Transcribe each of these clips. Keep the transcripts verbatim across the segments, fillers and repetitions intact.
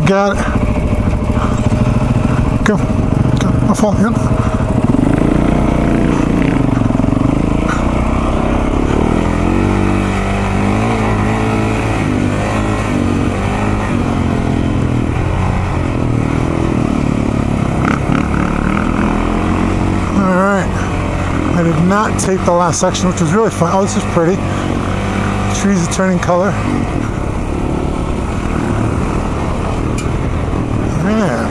got it. Go. Go. I'll fall in. I did not take the last section, which was really fun. Oh, this is pretty. Trees are turning color. Man.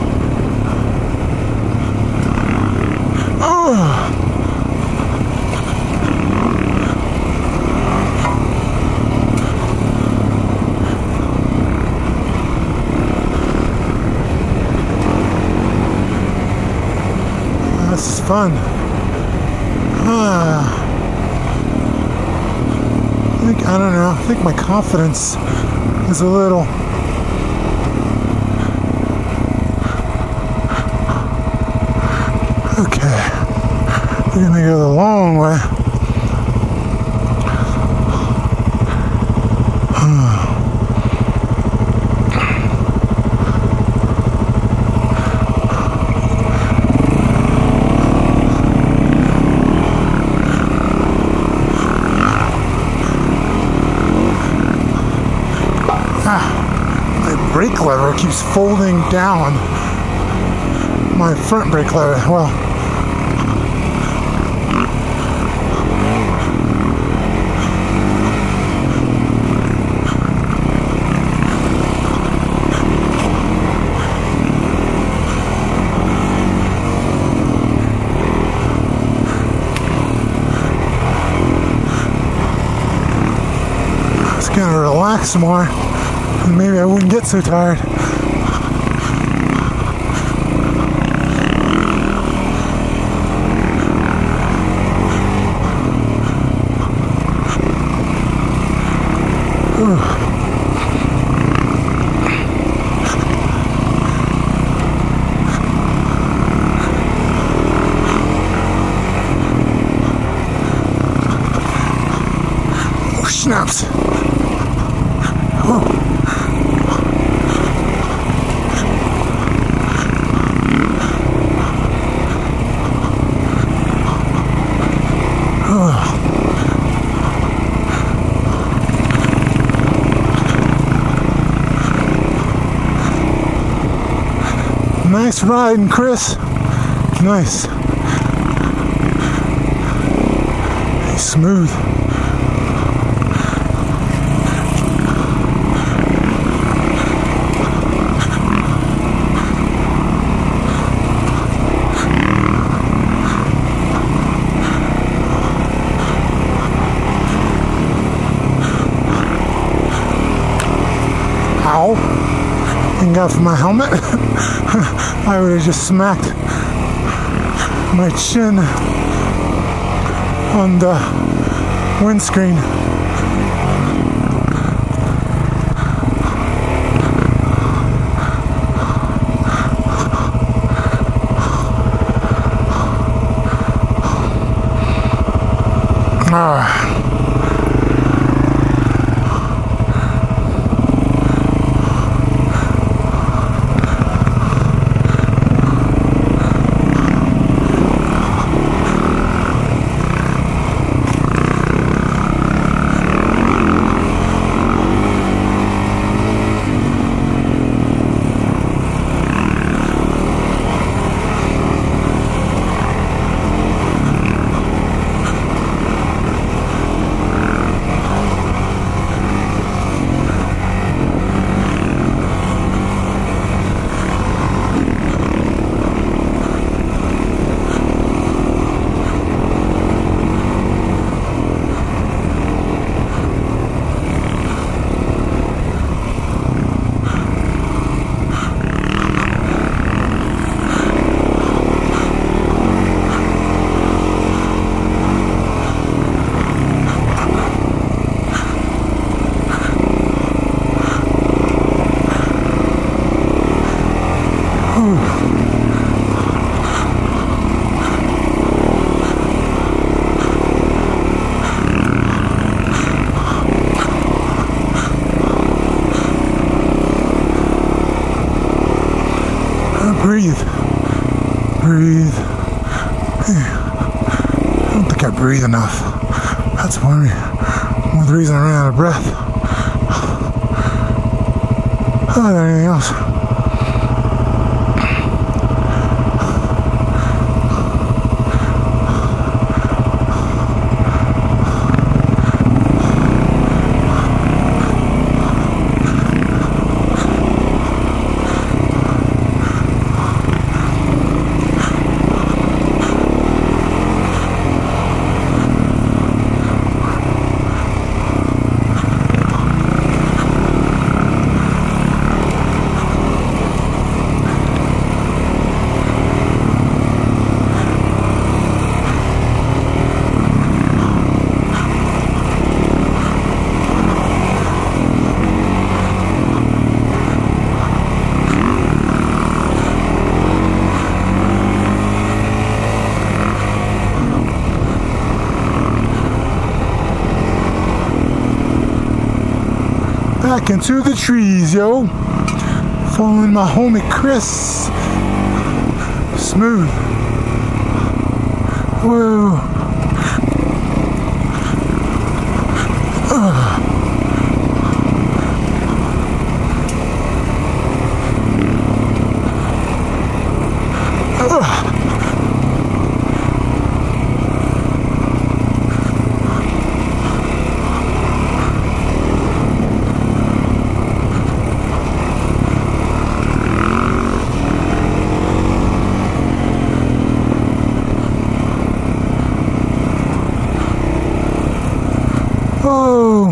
Oh. This is fun. Ah. I think, I don't know, I think my confidence is a little okay. We're gonna go the long way. Brake lever keeps folding down. My front brake lever, well. I was gonna relax more. Maybe I wouldn't get so tired. Ooh. Oh, snaps. Whoa. Nice riding, Chris. Nice. He's smooth. Ow. Thank God for my helmet. I would have just smacked my chin on the windscreen. Ah. breathe. I don't think I breathe enough. That's more, more the reason I ran out of breath. Oh, than anything else. Back into the trees, yo. Following my homie Chris. Smooth. Whoa. Uh. Uh. Oh.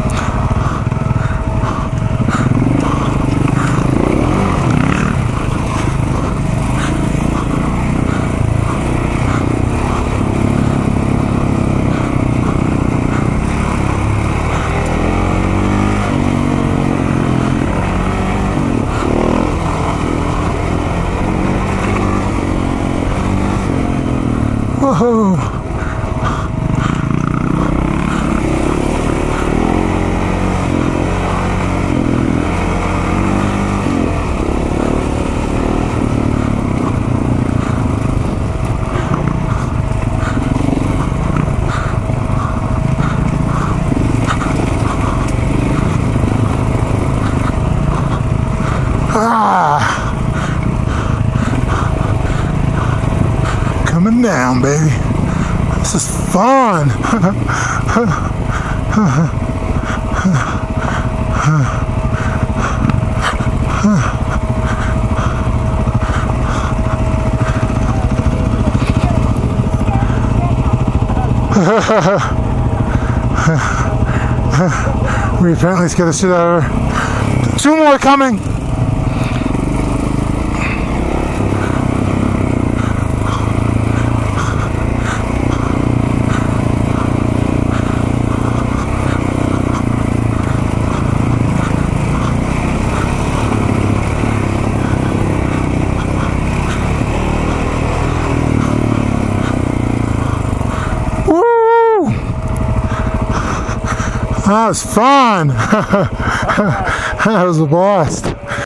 Whoa. Ah, coming down, baby. This is fun. We apparently scared the shit out of her. Two more coming. That was fun. That was a blast.